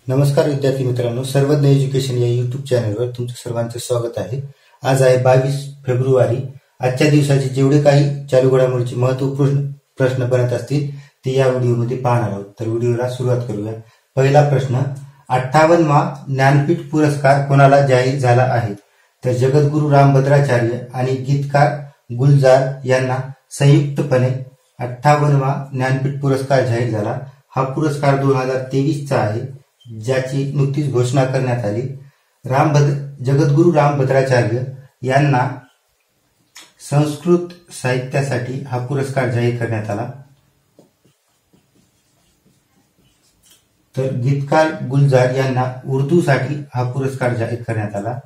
नमस्कार विद्यार्थी मित्रांनो, सर्वज्ञ एज्युकेशन या युट्यूब चॅनलवर तुमचं सर्वांचं स्वागत आहे। आज आहे 22 फेब्रुवारी। आजच्या दिवसाचे जेवढे काही चालू घडामोडींचे महत्त्वपूर्ण प्रश्न बनत असतील ते या व्हिडिओमध्ये पाहणार आहोत। तर व्हिडिओला सुरुवात करूया। पहिला प्रश्न, 58वा ज्ञानपीठ पुरस्कार कोणाला जाहीर झाला आहे? तर जगद्गुरू रामभद्राचार्य आणि गीतकार गुलजार यांना संयुक्तपणे 58वा ज्ञानपीठ पुरस्कार जाहीर झाला। हा पुरस्कार 2023 चा आहे, ज्याची नुकतीच घोषणा करण्यात आली। जगद्गुरू रामभद्राचार्य यांना संस्कृत साहित्यासाठी हा पुरस्कार जाहीर करण्यात आला। तर गीतकार गुलजार यांना उर्दूसाठी हा पुरस्कार जाहीर करण्यात आला।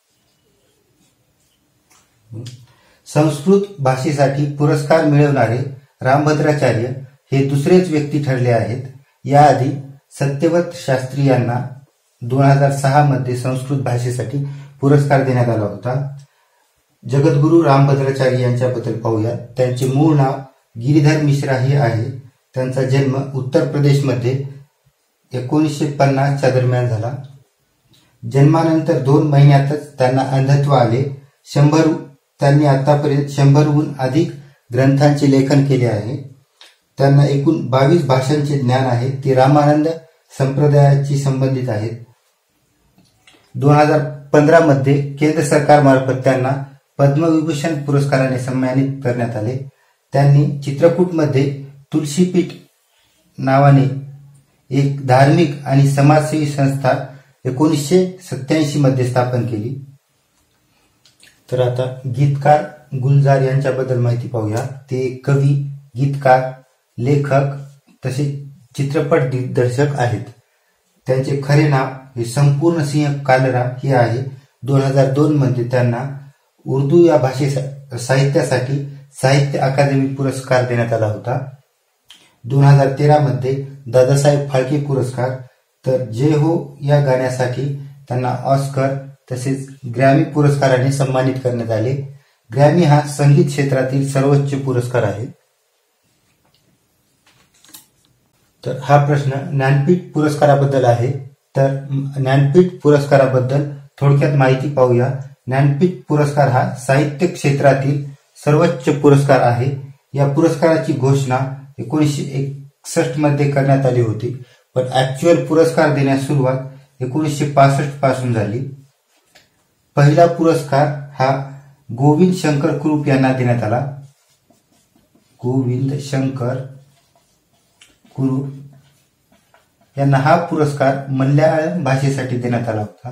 संस्कृत भाषेसाठी पुरस्कार मिळवणारे रामभद्राचार्य हे दुसरेच व्यक्ती ठरले आहेत। याआधी सत्यव्रत शास्त्री यांना 2006 मध्ये संस्कृत भाषेसाठी पुरस्कार देण्यात आला होता। जगद्गुरू रामभद्राचार्य यांच्याबद्दल पाहूया। त्यांचे मूळ नाव गिरीधर मिश्रा हे आहे। त्यांचा जन्म उत्तर प्रदेशमध्ये 1950 च्या दरम्यान झाला। जन्मानंतर 2 महिन्यातच त्यांना अंधत्व आले। त्यांनी आतापर्यंत 100हून अधिक ग्रंथांचे लेखन केले आहे। त्यांना एकूण 22 भाषांचे ज्ञान आहे। ते रामानंद संप्रदायाशी संबंधित आहेत। 2015 मध्ये केंद्र सरकारमार्फत त्यांना पद्मविभूषण पुरस्काराने सन्मानित करण्यात आले। त्यांनी चित्रकूटमध्ये तुलसीपीठ नावाने एक धार्मिक आणि समाजसेवी संस्था 1987 मध्ये स्थापन केली। तर आता गीतकार गुलजार यांच्याबद्दल माहिती पाहूया। ते कवी, गीतकार, लेखक तसेच चित्रपट दिग्दर्शक आहेत। त्यांचे खरे नाव हे संपूर्ण सिंह कालरा हे आहे। 2002 मध्ये त्यांना उर्दू या साहित्यासाठी साहित्य अकादमी पुरस्कार देण्यात आला होता। 2013 मध्ये दादासाहेब फाळके पुरस्कार, तर जय हो या गाण्यासाठी त्यांना ऑस्कर तसेच ग्रॅमी पुरस्काराने सन्मानित करण्यात आले। ग्रॅमी हा संगीत क्षेत्रातील सर्वोच्च पुरस्कार आहे। तर हा प्रश्न ज्ञानपीठ पुरस्काराबद्दल आहे। तर ज्ञानपीठ पुरस्काराबद्दल थोडक्यात माहिती पाहूया। ज्ञानपीठ पुरस्कार हा साहित्य क्षेत्रातील सर्वोच्च पुरस्कार आहे। या पुरस्काराची घोषणा 1961 मध्ये करण्यात आली होती, पण ऍक्च्युअल पुरस्कार देण्यास सुरुवात 1965 पासून झाली। पहिला पुरस्कार हा गोविंद शंकर कुरूप यांना देण्यात आला। गोविंद शंकर कुरूप यांना हा पुरस्कार मल्याळम भाषेसाठी देण्यात आला होता।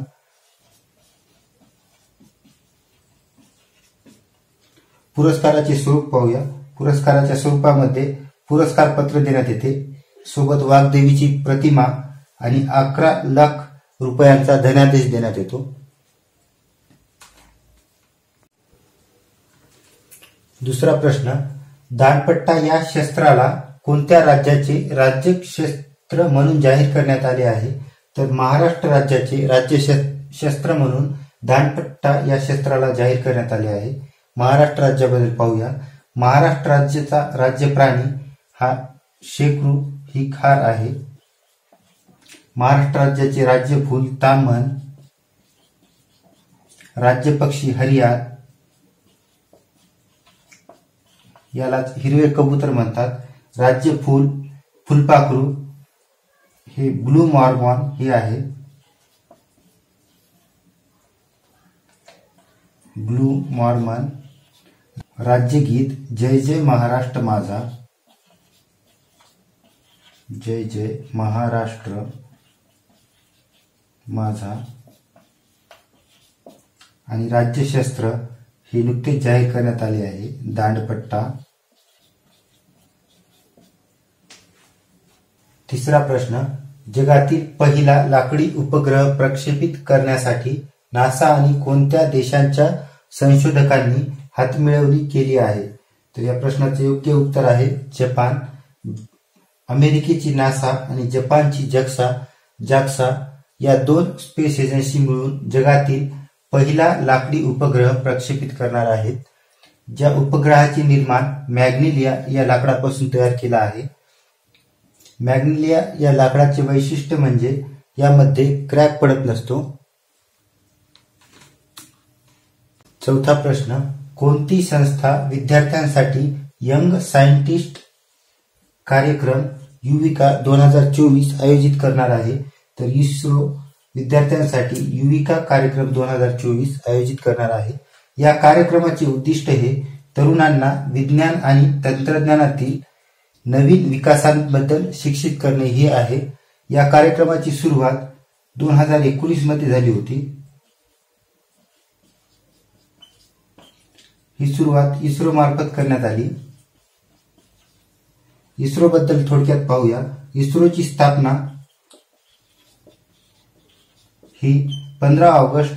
पुरस्काराचे स्वरूप पाहूया। पुरस्काराच्या स्वरूपामध्ये पुरस्कार पत्र देण्यात येते, सोबत वाग्देवीची प्रतिमा आणि 11 लाख रुपयांचा धनादेश देण्यात येतो। दुसरा प्रश्न, दांडपट्टा या शस्त्राला कोणत्या राज्याचे राज्य शस्त्र म्हणून जाहीर करण्यात आले आहे? तर महाराष्ट्र राज्याचे राज्य शस्त्र म्हणून दांडपट्टा या शस्त्राला जाहीर करण्यात आले आहे। महाराष्ट्र राज्याबद्दल पाहूया। महाराष्ट्र राज्याचा राज्य प्राणी हा शेकरू ही खार आहे। महाराष्ट्र राज्याचे राज्य फूल ताम्हण, राज्य पक्षी हरियाळ, यालाच हिरवे कबूतर म्हणतात। राज्य फूल फुलपाखरू हे ब्लू मॉर्मॉन हे आहे। Blue Mormon. राज्यगीत जय जय महाराष्ट्र माझा, जय जय महाराष्ट्र माझा। आणि राज्यशस्त्र हे नुकतेच जाहीर करण्यात आले आहे, दांडपट्टा। तिसरा प्रश्न, जगातील पहिला लाकडी उपग्रह प्रक्षेपित करण्यासाठी नासा आणि कोणत्या देशांच्या संशोधकांनी हातमिळवणी केली आहे? तर या प्रश्नाचे योग्य उत्तर आहे जपान। अमेरिकेची नासा आणि जपानची जाक्सा या 2 स्पेस एजन्सी मिळून जगातील पहिला लाकडी उपग्रह प्रक्षेपित करणार आहेत। ज्या उपग्रहाचे निर्माण मॅग्नेलिया या लाकडापासून तयार केला आहे। मॅग्नेलिया या लाकडाचे वैशिष्ट्य म्हणजे यामध्ये क्रॅक पडत नसतो. चौथा प्रश्न, कोणती संस्था विद्यार्थ्यांसाठी यंग सायंटिस्ट कार्यक्रम युविका 2024 आयोजित करणार आहे? तर इस्रो विद्यार्थ्यांसाठी युविका कार्यक्रम 2024 आयोजित करणार आहे. या कार्यक्रमाचे उद्दिष्ट हे तरुणांना विज्ञान आणि तंत्रज्ञानातील नवीन विकासांबद्दल शिक्षित करणे हे आहे. या कार्यक्रमाची सुरुवात 2019 मध्ये झाली होती. ही सुरुवात इस्रो मार्फत करण्यात आली. इस्रो बद्दल थोडक्यात पाहूया. इस्रोची स्थापना ही 15 ऑगस्ट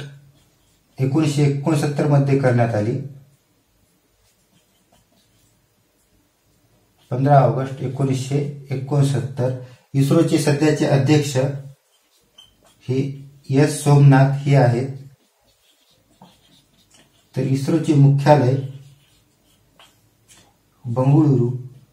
1969 मध्ये करण्यात आली. 15 ऑगस्ट 1969. इस्रोचे सध्याचे अध्यक्ष हे एस सोमनाथ हे आहेत. तर इस्रोचे मुख्यालय बंगळुरू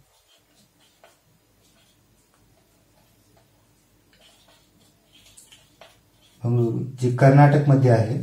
जे कर्नाटक मध्ये आहे.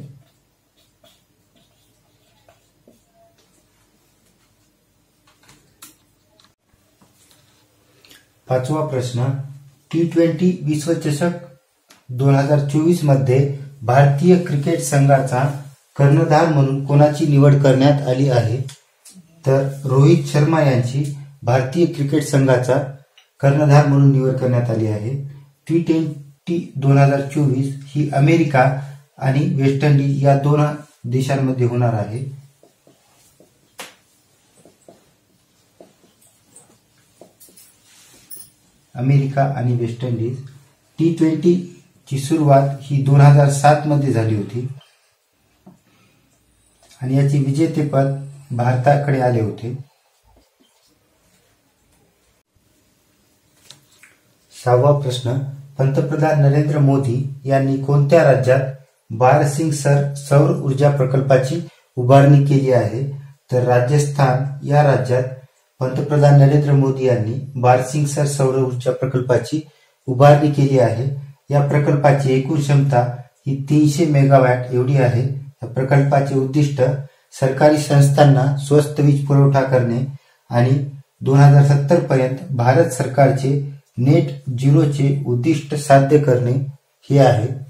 पाचवा प्रश्न, T20 विश्वचषक 2024 मध्ये भारतीय क्रिकेट संघाचा कर्णधार म्हणून कोणाची निवड करण्यात आली आहे? तर रोहित शर्मा यांची भारतीय क्रिकेट संघाचा कर्णधार म्हणून निवड करण्यात आली आहे. T20 2024 ही अमेरिका आणि वेस्ट इंडिज या दोन देशांमध्ये होणार आहे. अमेरिका आणि वेस्ट इंडिज. T20 ची सुरुवात ही 2007 मध्ये झाली होती आणि याचे विजेतेपद भारताकडे आले होते. सहावा प्रश्न, पंतप्रधान नरेंद्र मोदी यांनी कोणत्या राज्यात बारसिंगसर सौर ऊर्जा प्रकल्पाची उभारणी केली आहे? तर राजस्थान या राज्यात पंतप्रधान नरेंद्र मोदी यांनी बारसिंगसर सौर ऊर्जा प्रकल्पाची उभारणी केली आहे. या प्रकल्पाची एकूण क्षमता ही 300 मेगावॅट एवढी आहे. या प्रकल्पाचे उद्दिष्ट सरकारी संस्थांना स्वस्त वीज पुरवठा करणे आणि 2070 पर्यंत भारत सरकारचे नेट झिरोचे उद्दिष्ट साध्य करणे हे आहे.